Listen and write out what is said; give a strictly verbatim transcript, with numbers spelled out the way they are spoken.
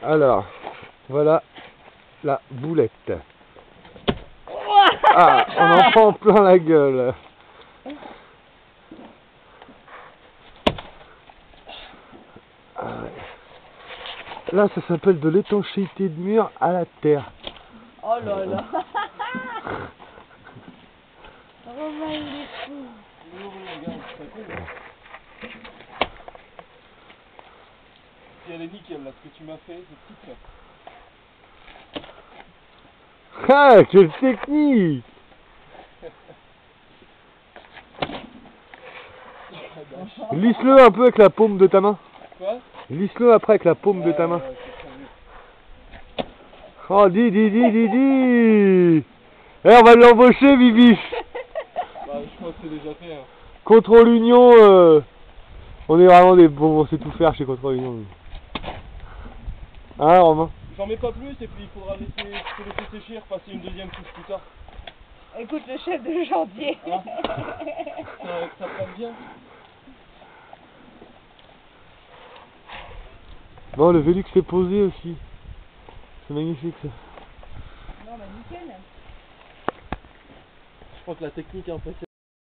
Alors, voilà la boulette. Ah, on en prend plein la gueule. Ah ouais. Là, ça s'appelle de l'étanchéité de mur à la terre. Oh là là. Romain, il est fou. Si elle est nickel là, ce que tu m'as fait, c'est tout fait. Ah, quelle technique! Lisse-le un peu avec la paume de ta main. Quoi? Lisse-le après avec la paume ouais, de ta main. Ouais, oh, dis, dis, dis, dis, dis! Eh, on va l'embaucher, Bibi! bah, je crois que c'est déjà fait. Hein. Contrôle Union, euh, on est vraiment des bons, on sait tout faire chez Contrôle Union. Hein, Romain? J'en mets pas plus et puis il faudra laisser, te laisser sécher, repasser une deuxième couche plus tard. Écoute le chef de chantier. Hein ça, ça prend bien. Bon, le Vélux est posé aussi. C'est magnifique ça. Non, mais nickel. Je crois que la technique est impressionnante.